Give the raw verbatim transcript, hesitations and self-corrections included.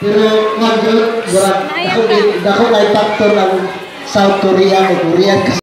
Pero mag-good, ako kay factor ng South Korea, Korean